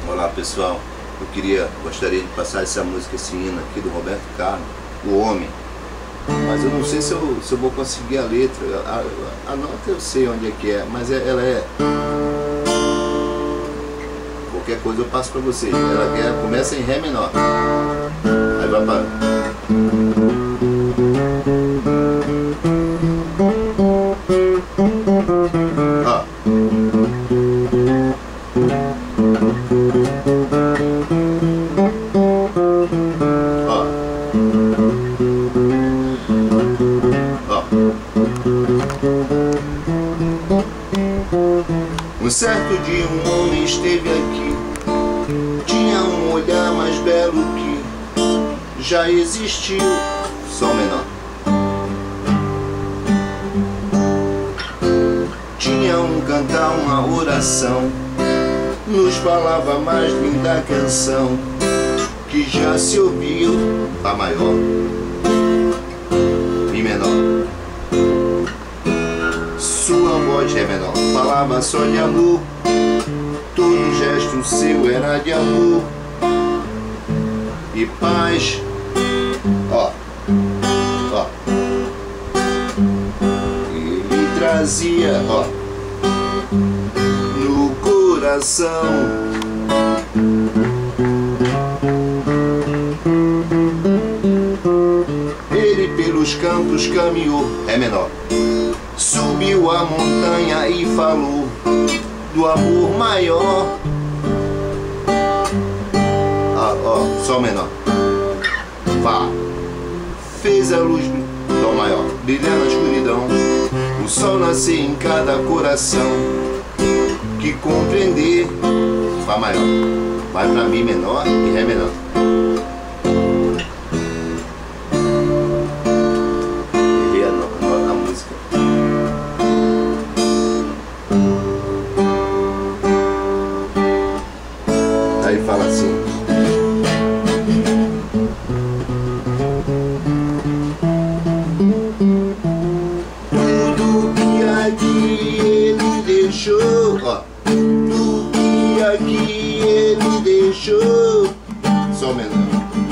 Olá pessoal, gostaria de passar essa música, esse hino aqui do Roberto Carlos, O Homem. Mas eu não sei se eu vou conseguir a letra. A nota eu sei onde é que é, mas ela é... Qualquer coisa eu passo pra vocês. Ela começa em Ré menor. Aí vai para... Ó. Um certo dia um homem esteve aqui, tinha um olhar mais belo que já existiu. Sol menor. Tinha um cantar, uma oração, nos falava mais linda canção que já se ouviu. Fá maior, Mi menor. Sua voz Ré menor, falava só de amor, todo gesto seu era de amor e paz. Ó, ó. Ele trazia, ó, no coração. Ele pelos campos caminhou, Ré menor. Subiu a montanha e falou do amor maior. Ah, ó, Sol menor. Fá. Fez a luz do Dó maior brilhar na escuridão, o sol nascer em cada coração que compreender. Fá maior. Vai pra Mi menor e Ré menor. Aí fala assim: tudo que aqui ele deixou, ó, tudo que aqui ele deixou, Sol menor,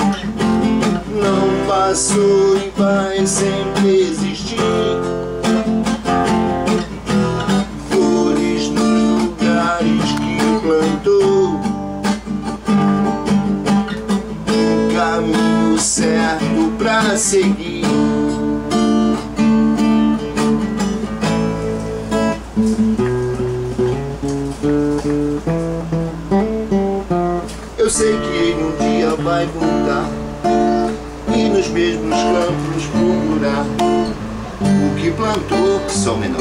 não passou e vai sempre existir. Flores nos lugares que plantou, caminho certo pra seguir. Eu sei que ele um dia vai voltar e nos mesmos campos procurar o que plantou, Sol menor.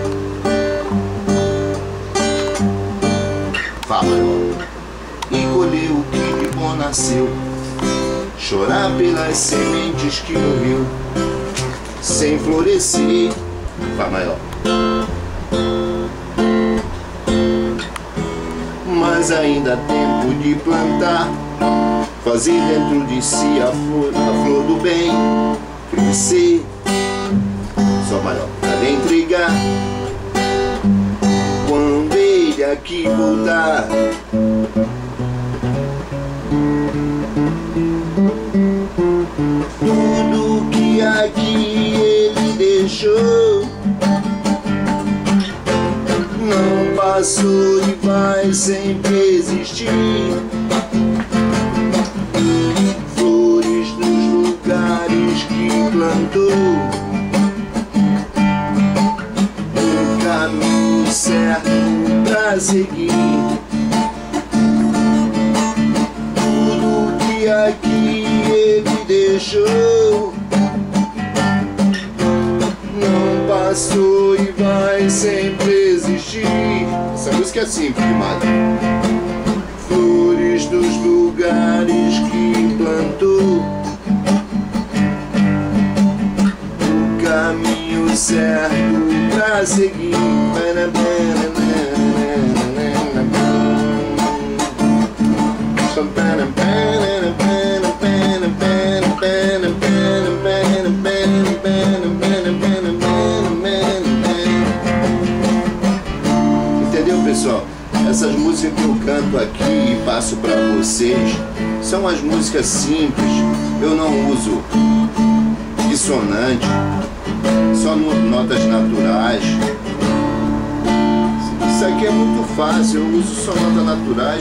Fá maior. E colher o que de bom nasceu, chorar pelas sementes que morreu sem florescer. Fá maior. Mas ainda há tempo de plantar, fazer dentro de si a flor do bem crescer. Sol maior. Para entregar quando ele aqui voltar. Tudo que aqui ele deixou não passou e vai sempre existir. Flores nos lugares que plantou, um caminho certo pra seguir. Tudo que aqui ele deixou não passou e vai sempre existir. Essa música é simples demais. Flores dos lugares que plantou, o caminho certo pra seguir. Entendeu, pessoal? Essas músicas que eu canto aqui e passo para vocês são as músicas simples. Eu não uso dissonante, só notas naturais. Isso aqui é muito fácil, eu uso só notas naturais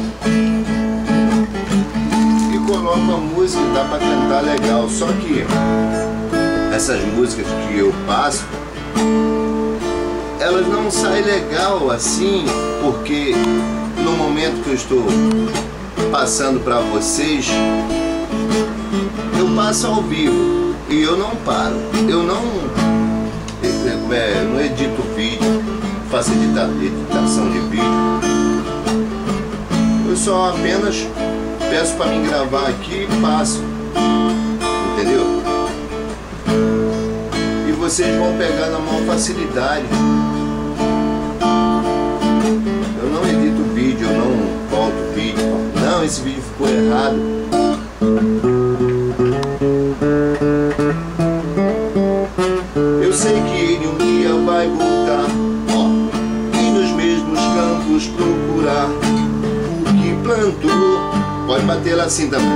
e coloco a música e dá para cantar legal. Só que essas músicas que eu passo, elas não saem legal assim, porque no momento que eu estou passando para vocês, eu passo ao vivo e eu não paro, eu não edito vídeo, faço editação de vídeo, eu só apenas peço para mim gravar aqui e passo, entendeu? E vocês vão pegar na maior facilidade. Eu não edito vídeo, eu não volto vídeo, não, esse vídeo ficou errado. Eu sei que ele um dia vai voltar, ó, e nos mesmos campos procurar o que plantou. Pode bater lá assim também.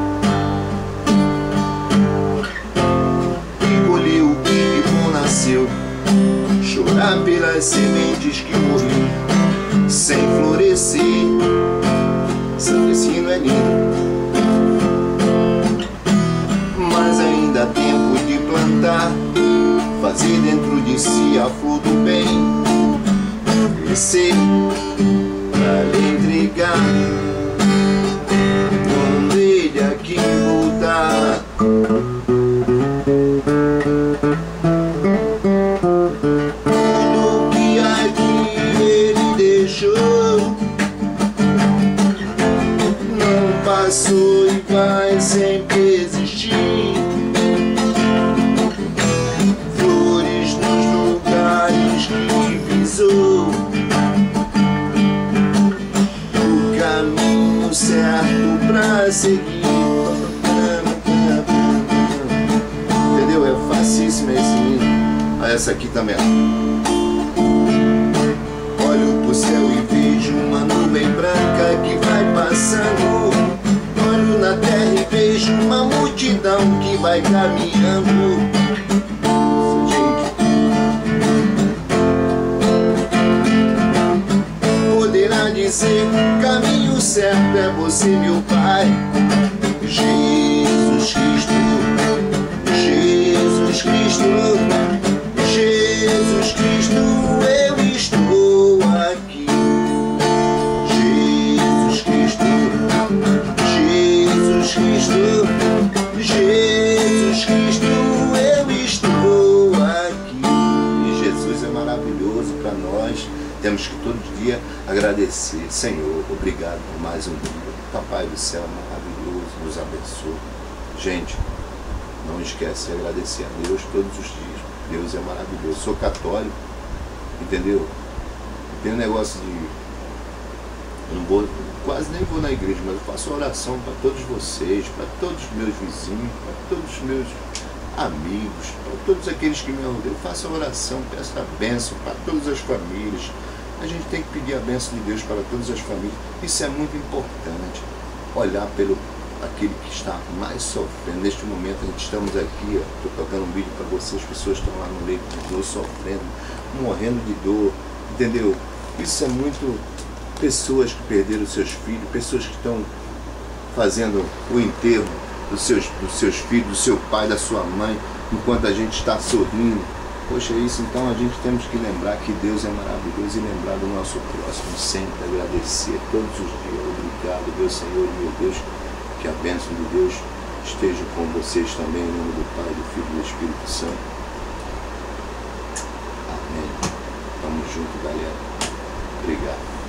E colheu o que de bom nasceu, chorar pelas sementes que morri sem florescer. Seu ensino é lindo, mas ainda há tempo de plantar, fazer dentro de si a flor do bem, crescer pra lhe entregar quando ele aqui voltar. Tudo que aqui ele deixou não passou e vai sempre existir. Flores nos lugares que pisou, o caminho certo pra seguir. Entendeu? É facíssimo esse hino. Essa aqui também. Olho pro céu e vejo uma nuvem branca que vai passando. Olho na terra e vejo uma multidão que vai caminhando. Poderá dizer, caminho certo é você, meu Pai. Jesus Cristo, Jesus Cristo, Jesus Cristo, eu estou aqui. Jesus Cristo, Jesus Cristo, Jesus Cristo, eu estou aqui. E Jesus é maravilhoso para nós. Temos que todo dia agradecer. Senhor, obrigado por mais um dia. Papai do céu maravilhoso, nos abençoe. Gente, não esquece de agradecer a Deus todos os dias. Deus é maravilhoso. Sou católico, entendeu? Tem um negócio de... Eu não vou, quase nem vou na igreja, mas eu faço oração para todos vocês, para todos os meus vizinhos, para todos os meus amigos, para todos aqueles que me rodeiam. Eu faço a oração, peço a bênção para todas as famílias. A gente tem que pedir a bênção de Deus para todas as famílias. Isso é muito importante. Olhar pelo aquele que está mais sofrendo. Neste momento, a gente estamos aqui, estou tocando um vídeo para vocês, as pessoas estão lá no leito de dor, sofrendo, morrendo de dor, entendeu? Isso é muito... Pessoas que perderam seus filhos, pessoas que estão fazendo o enterro dos seus filhos, do seu pai, da sua mãe, enquanto a gente está sorrindo. Poxa, isso, então a gente temos que lembrar que Deus é maravilhoso e lembrar do nosso próximo, sempre agradecer todos os dias. Obrigado, meu Senhor e meu Deus, que a bênção de Deus esteja com vocês também, em nome do Pai, do Filho e do Espírito Santo. Amém. Tamo junto, galera. Obrigado.